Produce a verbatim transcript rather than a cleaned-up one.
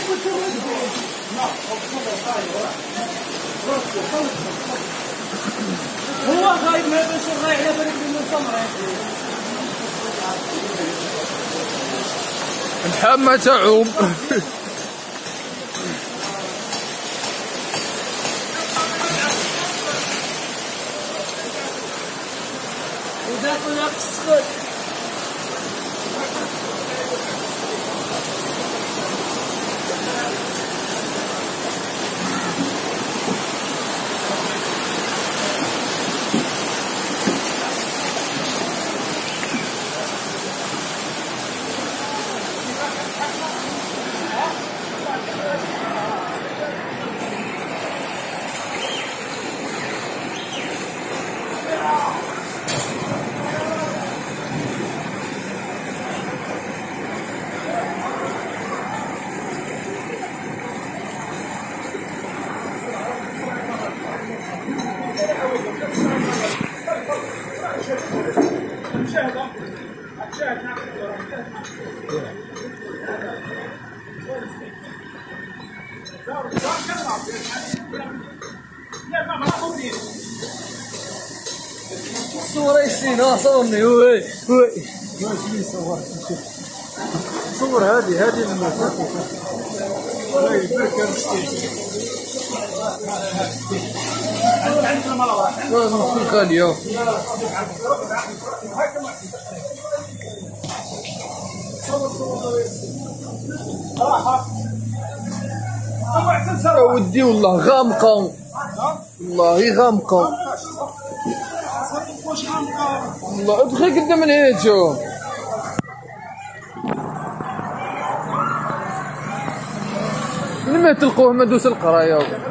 هو غايب ما باش رايح على بالك من التمر محمد تعوم وذاك وذاك السكوت صور يسينا صورني وي وي ماشي صور صور هذه هذه المسافة والله يبارك مسكين نكون خالية يا ودي والله غامقة والله غامقة والله ادخل قدام الهيجو لما تلقوه مدوس القرايه